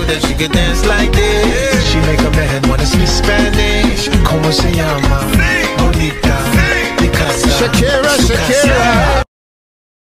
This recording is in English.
that she could dance like this. She make a man wanna speak Spanish. Como se llama?